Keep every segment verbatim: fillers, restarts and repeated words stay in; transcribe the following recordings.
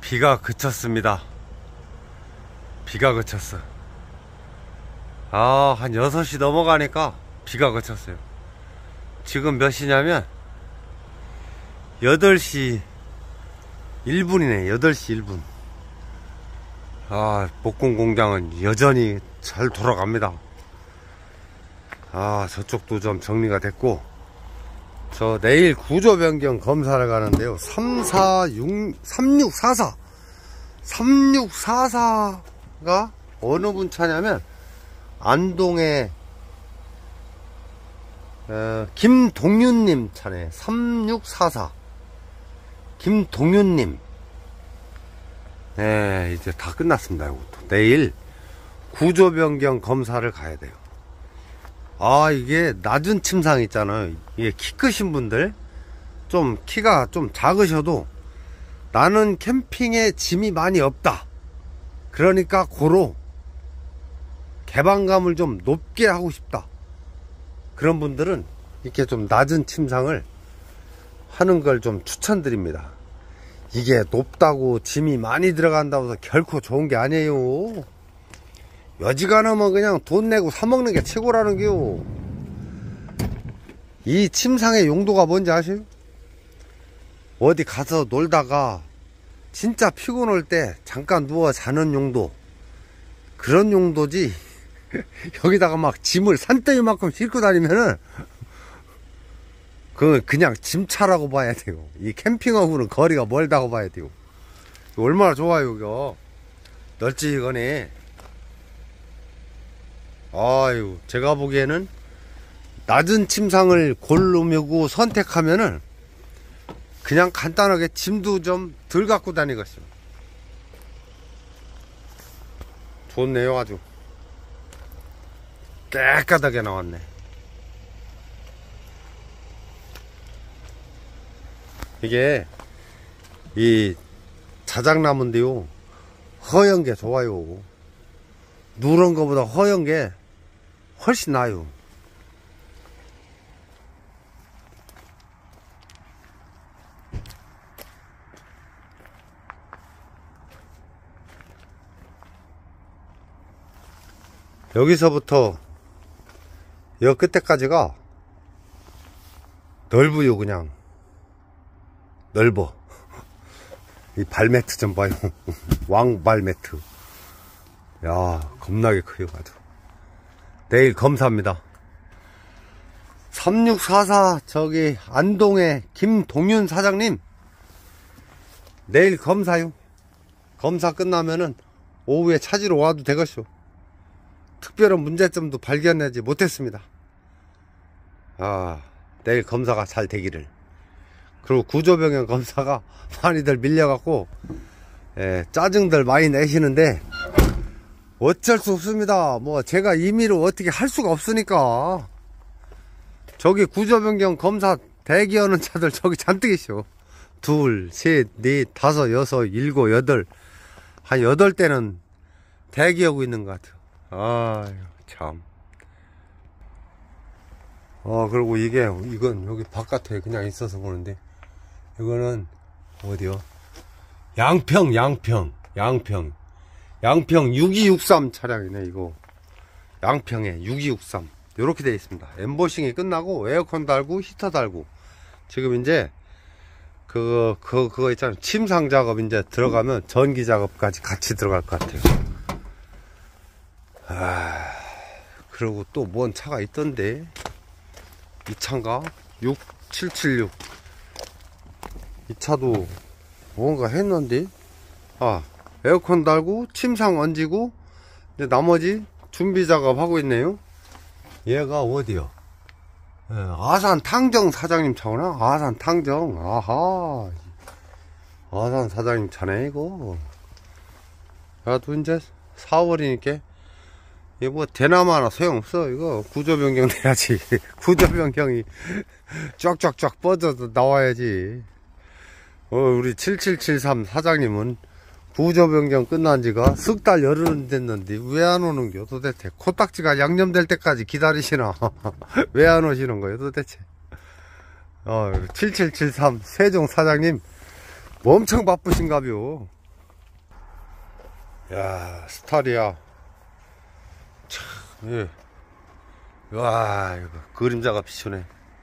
비가 그쳤습니다. 비가 그쳤어. 아, 한 여섯 시 넘어가니까 비가 그쳤어요. 지금 몇 시냐면 여덟 시 일 분이네. 여덟 시 일 분. 아, 목공 공장은 여전히 잘 돌아갑니다. 아, 저쪽도 좀 정리가 됐고, 저 내일 구조 변경 검사를 가는데요. 삼사육, 삼육사사 삼육사사가 어느 분 차냐면 안동의 어, 김동윤님 차네. 삼육사사 김동윤님. 네, 이제 다 끝났습니다. 이것도 내일 구조 변경 검사를 가야 돼요. 아, 이게 낮은 침상 있잖아요. 이게 키 크신 분들, 좀 키가 좀 작으셔도 나는 캠핑에 짐이 많이 없다, 그러니까 고로 개방감을 좀 높게 하고 싶다, 그런 분들은 이렇게 좀 낮은 침상을 하는 걸 좀 추천드립니다. 이게 높다고 짐이 많이 들어간다고 해서 결코 좋은 게 아니에요. 여지간하면 그냥 돈 내고 사먹는 게 최고라는 게요. 이 침상의 용도가 뭔지 아세요? 어디 가서 놀다가 진짜 피곤할 때 잠깐 누워 자는 용도, 그런 용도지. 여기다가 막 짐을 산더미만큼 싣고 다니면은 그 그냥 짐차라고 봐야 돼요. 이 캠핑하고는 거리가 멀다고 봐야 돼요. 얼마나 좋아요. 이거 널찍하네. 아유, 제가 보기에는 낮은 침상을 고르려고 선택하면은 그냥 간단하게 짐도 좀 덜 갖고 다니겠어요. 좋네요. 아주 깨끗하게 나왔네. 이게 이 자작나무인데요, 허연 게 좋아요. 누런 거보다 허연 게 훨씬 나아요. 여기서부터 여 끝에까지가 넓어요. 그냥 넓어. 이 발매트 좀 봐요. 왕발매트. 야, 겁나게 커요. 아주. 내일 검사입니다. 삼육사사 저기 안동의 김동윤 사장님, 내일 검사요. 검사 끝나면은 오후에 찾으러 와도 되겠쇼. 특별한 문제점도 발견하지 못했습니다. 아, 내일 검사가 잘 되기를. 그리고 구조변경 검사가 많이들 밀려갖고 예, 짜증들 많이 내시는데 어쩔 수 없습니다. 뭐 제가 임의로 어떻게 할 수가 없으니까. 저기 구조변경 검사 대기하는 차들 저기 잔뜩 있어. 둘, 셋, 넷, 다섯, 여섯, 일곱, 여덟, 한 여덟 대는 대기하고 있는 것 같아요. 아유, 참. 아, 그리고 이게, 이건 여기 바깥에 그냥 있어서 보는데, 이거는 어디요? 양평, 양평, 양평. 양평 육이육삼 차량이네, 이거. 양평에 육이육삼. 요렇게 되어 있습니다. 엠보싱이 끝나고, 에어컨 달고, 히터 달고. 지금 이제, 그거, 그거, 그거 있잖아요. 침상 작업 이제 들어가면 전기 작업까지 같이 들어갈 것 같아요. 아, 그리고 또 뭔 차가 있던데. 이 차인가? 육칠칠육. 이 차도 뭔가 했는데. 아, 에어컨 달고 침상 얹고 이제 나머지 준비 작업 하고 있네요. 얘가 어디요? 예, 아산 탕정 사장님 차구나. 아산 탕정. 아하, 아산 사장님 차네 이거. 나도 이제 사월이니까 이거 뭐 대나마나 소용없어. 이거 구조변경 돼야지. 구조변경이 쫙쫙쫙 뻗어서 나와야지. 어, 우리 칠칠칠삼 사장님은 구조변경 끝난 지가 석 달 열흘 됐는데 왜 안 오는겨 도대체. 코딱지가 양념될 때까지 기다리시나. 왜 안 오시는 거예요 도대체. 어, 칠칠칠삼 세종 사장님 뭐 엄청 바쁘신가벼. 야, 스타리아. 참, 예. 와, 이거 그림자가 비추네.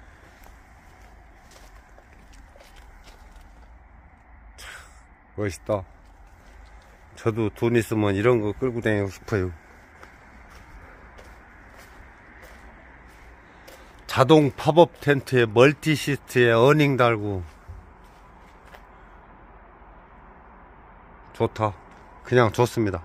참, 멋있다. 저도 돈 있으면 이런 거 끌고 다니고 싶어요. 자동 팝업 텐트에 멀티 시트에 어닝 달고 좋다. 그냥 좋습니다.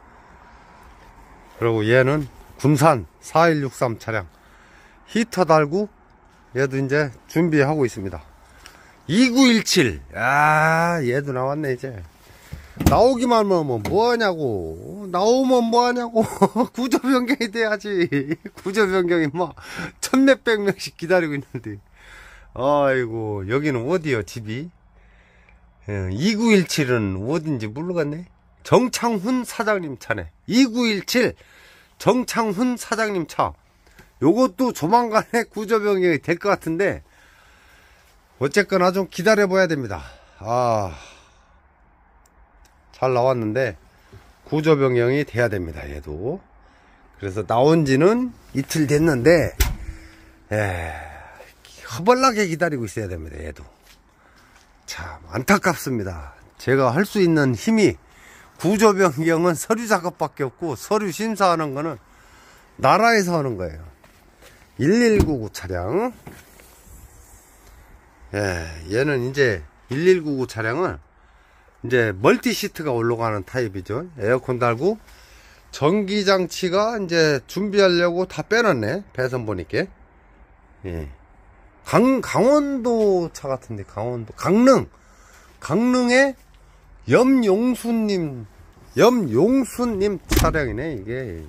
그리고 얘는 군산 사일육삼 차량 히터 달고 얘도 이제 준비하고 있습니다. 이구일칠. 아, 얘도 나왔네. 이제 나오기만 하면 뭐하냐고. 나오면 뭐하냐고. 구조 변경이 돼야지. 구조 변경이 뭐 천몇백 명씩 기다리고 있는데. 아이고, 여기는 어디요 집이? 이구일칠은 어딘지 모르겠네. 정창훈 사장님 차네. 이구일칠 정창훈 사장님 차. 요것도 조만간에 구조 변경이 될 것 같은데 어쨌거나 좀 기다려 봐야 됩니다. 아, 잘 나왔는데 구조 변경이 돼야 됩니다. 얘도. 그래서 나온 지는 이틀 됐는데 에, 허벌나게 기다리고 있어야 됩니다. 얘도. 참 안타깝습니다. 제가 할 수 있는 힘이 구조 변경은 서류 작업밖에 없고 서류 심사하는 거는 나라에서 하는 거예요. 일일구구 차량. 예, 얘는 이제 일일구구 차량은 이제 멀티 시트가 올라가는 타입이죠. 에어컨 달고 전기장치가 이제 준비하려고 다 빼놨네. 배선 보니까. 예. 강, 강원도 차 같은데, 강원도. 강릉. 강릉에 염용수님, 염용수님 차량이네, 이게.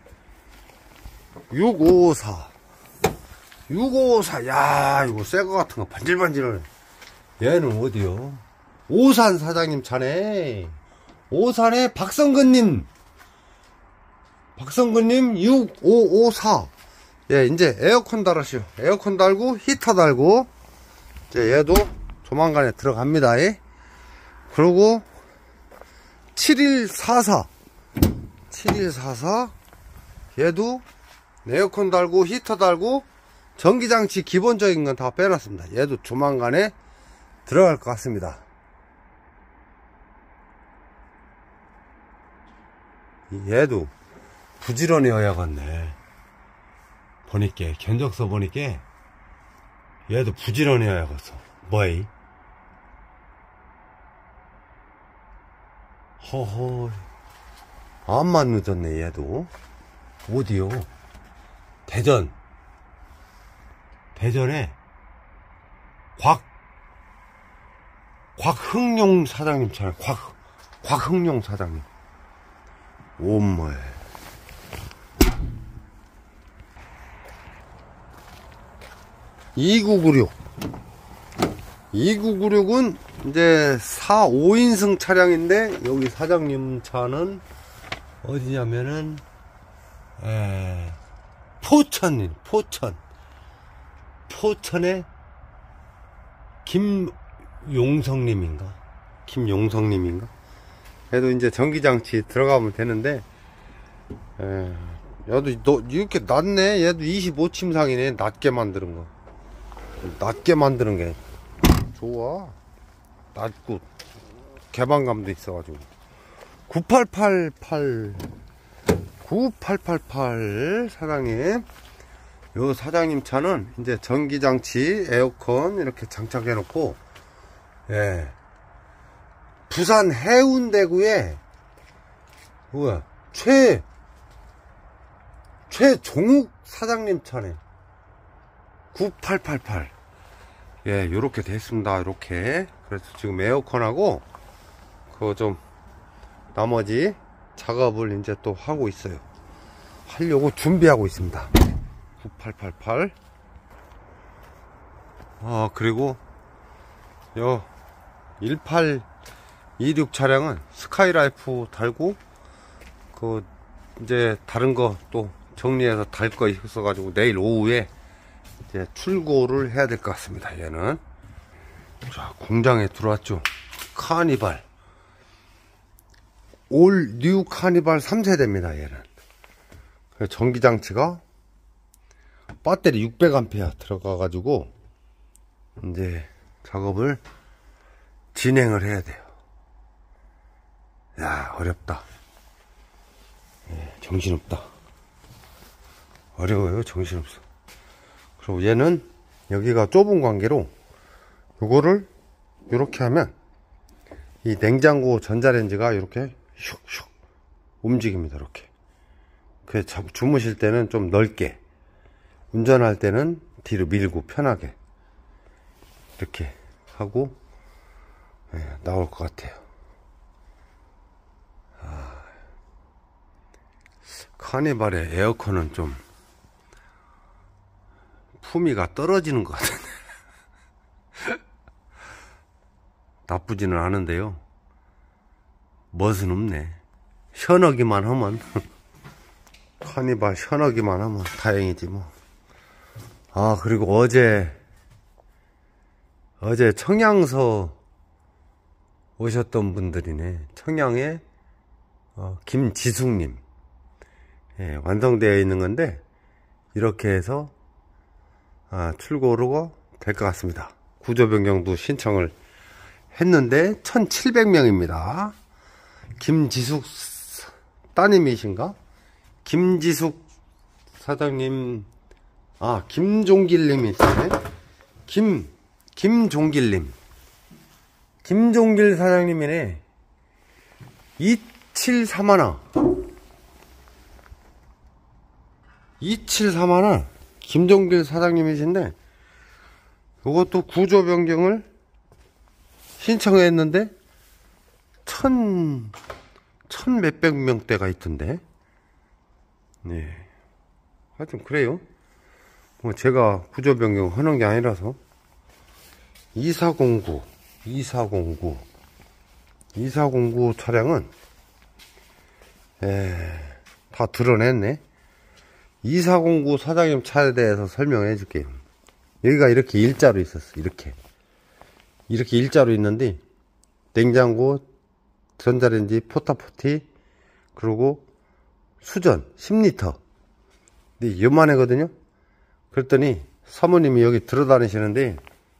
육오오사. 육오오사. 야, 이거 새 거 같은 거 반질반질하네. 얘는 어디요? 오산 사장님 차네. 오산에 박성근님. 박성근님 육오오사. 예, 이제 에어컨 달았슈. 에어컨 달고 히터 달고 이제 얘도 조만간에 들어갑니다. 예. 그리고 칠일사사 칠일사사 얘도 에어컨 달고 히터 달고 전기장치 기본적인 건 다 빼놨습니다. 얘도 조만간에 들어갈 것 같습니다. 얘도 부지런히 해야겠네. 보니까 견적서 보니까 얘도 부지런히 해야겠어. 뭐이? 허허, 암만 늦었네. 얘도 어디요? 대전. 대전에 곽 곽흥용 사장님 차량. 곽 곽흥용 사장님. 오메. 이구구육. 이구구육은 이제 사, 오인승 차량인데 여기 사장님 차는 어디냐면은 에, 포천인 포천 포천의 김용성님인가 김용성님인가 그래도 이제 전기장치 들어가면 되는데 에, 얘도 너 이렇게 낮네. 얘도 이십오 침상이네. 낮게 만드는 거. 낮게 만드는 게 좋아. 낮고 개방감도 있어가지고. 구팔팔팔 구팔팔팔 사장님. 요 사장님 차는 이제 전기장치 에어컨 이렇게 장착해 놓고 예, 부산 해운대구에 뭐야 최 최종욱 사장님 차네. 구팔팔팔. 예, 요렇게 됐습니다. 요렇게. 그래서 지금 에어컨하고 그거 좀 나머지 작업을 이제 또 하고 있어요. 하려고 준비하고 있습니다. 구팔팔팔. 아, 그리고 요 일팔이육 차량은 스카이라이프 달고 그 이제 다른 거 또 정리해서 달 거 있어가지고 내일 오후에 이제 출고를 해야 될 것 같습니다. 얘는. 자, 공장에 들어왔죠. 카니발. 올 뉴 카니발 삼 세대입니다. 얘는 전기장치가 배터리 육백 암페어 들어가 가지고 이제 작업을 진행을 해야 돼요. 야, 어렵다. 예, 정신없다. 어려워요. 정신없어. 그리고 얘는 여기가 좁은 관계로 요거를 이렇게 하면 이 냉장고 전자레인지가 이렇게 슉슉 움직입니다. 이렇게. 그 주무실 때는 좀 넓게, 운전할 때는 뒤로 밀고 편하게 이렇게 하고 예, 나올 것 같아요. 아, 카니발의 에어컨은 좀 품위가 떨어지는 것 같은데 나쁘지는 않은데요, 멋은 없네. 시원하기만 하면 카니발 시원하기만 하면 다행이지 뭐. 아, 그리고 어제 어제 청양서 오셨던 분들이네. 청양에 어, 김지숙님, 예, 완성되어 있는 건데 이렇게 해서 아, 출고가 될 것 같습니다. 구조 변경도 신청을 했는데 천칠백 명입니다. 김지숙 따님이신가? 김지숙 사장님, 아, 김종길님이 있네. 김, 김종길님. 김종길 사장님이네. 이칠삼일. 이칠삼일. 김종길 사장님이신데, 이것도 구조 변경을 신청했는데, 천, 천 몇백 명대가 있던데. 네. 하여튼, 그래요. 뭐, 제가 구조 변경 하는 게 아니라서. 이사공구, 이사공구. 이사공구 차량은, 에, 다 드러냈네. 이사공구 사장님 차에 대해서 설명해 줄게요. 여기가 이렇게 일자로 있었어. 이렇게. 이렇게 일자로 있는데, 냉장고, 전자레인지, 포타포티, 그리고 수전, 십 리터. 근데 요만하거든요? 그랬더니, 사모님이 여기 들어다니시는데,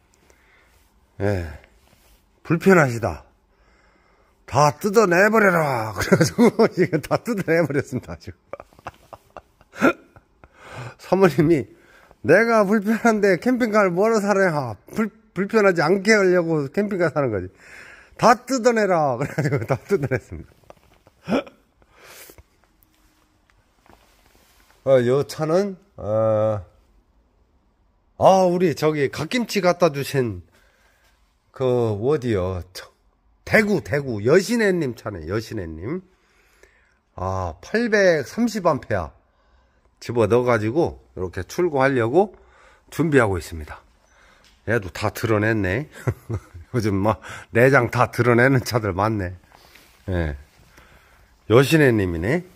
예, 불편하시다. 다 뜯어내버려라. 그래가지고, 지금 다 뜯어내버렸습니다, 지금. 사모님이, 내가 불편한데 캠핑카를 뭐로 사냐. 불, 불편하지 않게 하려고 캠핑카 사는 거지. 다 뜯어내라. 그래가지고 다 뜯어냈습니다. 어, 요 차는, 어, 아, 우리 저기 갓김치 갖다 주신, 그, 어디요? 대구, 대구. 여신애님 차네, 여신애님. 아, 팔백삼십 암페어. 집어 넣어가지고, 이렇게 출고하려고 준비하고 있습니다. 얘도 다 드러냈네. 요즘 막, 내장 다 드러내는 차들 많네. 예. 여신애님이네.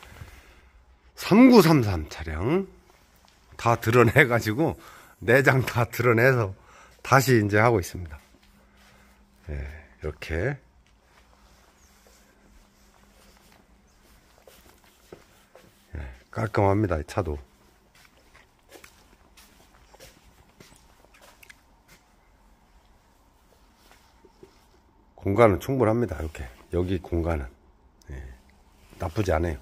삼구삼삼 차량. 다 드러내가지고, 내장 다 드러내서 다시 이제 하고 있습니다. 예, 이렇게. 예, 깔끔합니다, 이 차도. 공간은 충분합니다. 이렇게 여기 공간은 예, 나쁘지 않아요.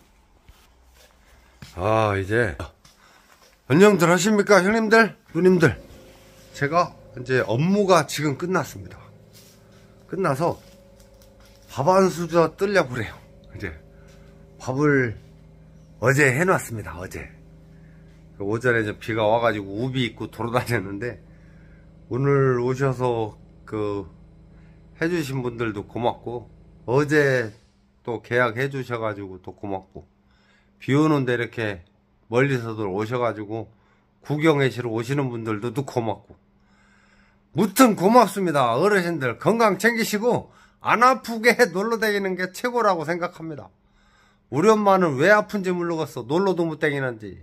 아, 이제 안녕들 하십니까, 형님들, 누님들. 제가 이제 업무가 지금 끝났습니다. 끝나서 밥 한 수저 뜨려고 그래요. 이제 밥을 어제 해놨습니다. 어제 오전에 이제 비가 와가지고 우비 입고 돌아다녔는데, 오늘 오셔서 그 해주신 분들도 고맙고, 어제 또 계약해 주셔가지고 또 고맙고, 비 오는데 이렇게 멀리서들 오셔가지고 구경하시러 오시는 분들도 또 고맙고, 무튼 고맙습니다. 어르신들 건강 챙기시고 안 아프게 놀러 다니는 게 최고라고 생각합니다. 우리 엄마는 왜 아픈지 모르겠어. 놀러도 못 다니는지.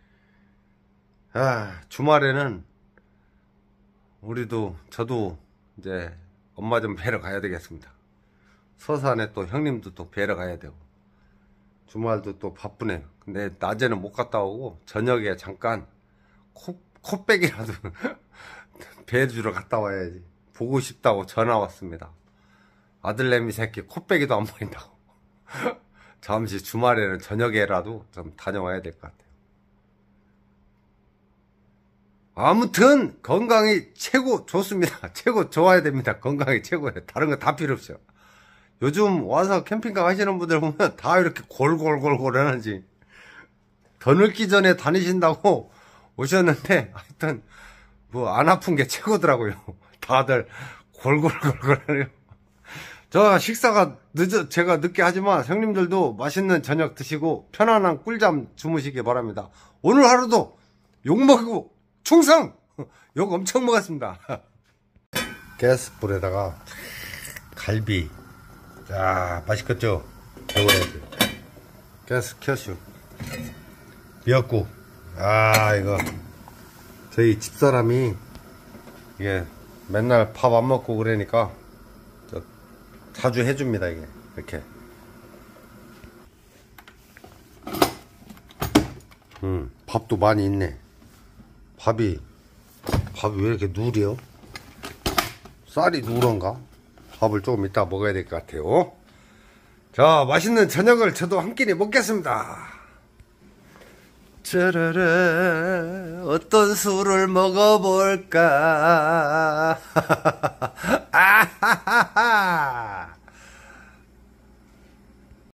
아, 주말에는 우리도, 저도 이제 엄마 좀 뵈러 가야 되겠습니다. 서산에 또 형님도 또 뵈러 가야 되고 주말도 또 바쁘네요. 근데 낮에는 못 갔다 오고 저녁에 잠깐 코, 코빼기라도 뵈주러 갔다 와야지. 보고 싶다고 전화 왔습니다. 아들내미 새끼 코빼기도 안 보인다고. 잠시 주말에는 저녁에라도 좀 다녀와야 될 것 같아요. 아무튼 건강이 최고 좋습니다. 최고 좋아야 됩니다. 건강이 최고예요. 다른 거 다 필요 없어요. 요즘 와서 캠핑카 하시는 분들 보면 다 이렇게 골골골골 하는지 더 늙기 전에 다니신다고 오셨는데 하여튼 뭐 안 아픈 게 최고더라고요. 다들 골골골골 하네요. 저 식사가 늦어 제가 늦게 하지만 형님들도 맛있는 저녁 드시고 편안한 꿀잠 주무시기 바랍니다. 오늘 하루도 욕 먹고 충성! 욕 엄청 먹었습니다. 가스불에다가 갈비. 자, 맛있겠죠? 먹어야지. 가스 켜슈. 미역국. 아, 이거. 저희 집사람이, 이게, 맨날 밥 안 먹고 그러니까, 저, 자주 해줍니다, 이게. 이렇게. 음, 밥도 많이 있네. 밥이, 밥이 왜 이렇게 누리요? 쌀이 누런가? 밥을 조금 이따 먹어야 될 것 같아요. 자, 맛있는 저녁을 저도 한 끼니 먹겠습니다. 짜라라, 어떤 술을 먹어볼까? 아하하하.